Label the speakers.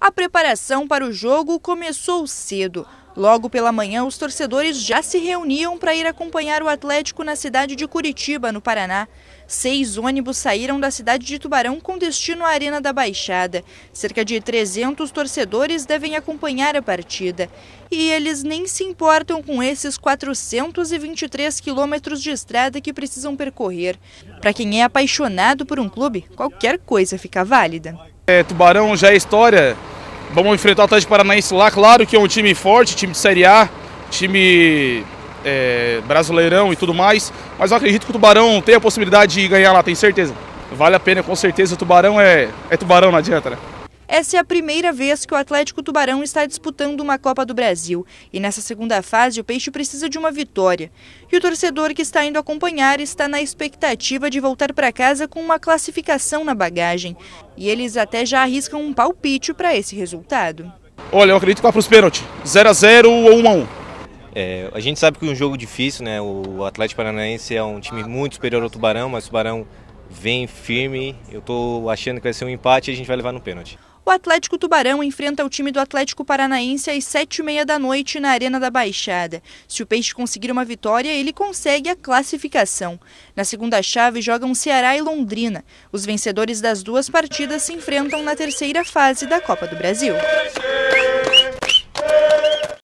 Speaker 1: A preparação para o jogo começou cedo. Logo pela manhã, os torcedores já se reuniam para ir acompanhar o Atlético na cidade de Curitiba, no Paraná. 6 ônibus saíram da cidade de Tubarão com destino à Arena da Baixada. Cerca de 300 torcedores devem acompanhar a partida. E eles nem se importam com esses 423 quilômetros de estrada que precisam percorrer. Para quem é apaixonado por um clube, qualquer coisa fica válida.
Speaker 2: Tubarão já é história. Vamos enfrentar o Atlético Paranaense lá, claro que é um time forte, time de Série A, time brasileirão e tudo mais, mas eu acredito que o Tubarão tem a possibilidade de ganhar lá, tenho certeza. Vale a pena, com certeza, o Tubarão é Tubarão, não adianta, né?
Speaker 1: Essa é a primeira vez que o Atlético Tubarão está disputando uma Copa do Brasil. E nessa segunda fase, o Peixe precisa de uma vitória. E o torcedor que está indo acompanhar está na expectativa de voltar para casa com uma classificação na bagagem. E eles até já arriscam um palpite para esse resultado.
Speaker 2: Olha, eu acredito que vai para os pênaltis, 0-0 ou 1-1.
Speaker 3: A gente sabe que é um jogo difícil, né? O Atlético Paranaense é um time muito superior ao Tubarão, mas o Tubarão vem firme. Eu estou achando que vai ser um empate e a gente vai levar no pênalti.
Speaker 1: O Atlético Tubarão enfrenta o time do Atlético Paranaense às 7h30 da noite na Arena da Baixada. Se o Peixe conseguir uma vitória, ele consegue a classificação. Na segunda chave jogam Ceará e Londrina. Os vencedores das duas partidas se enfrentam na terceira fase da Copa do Brasil.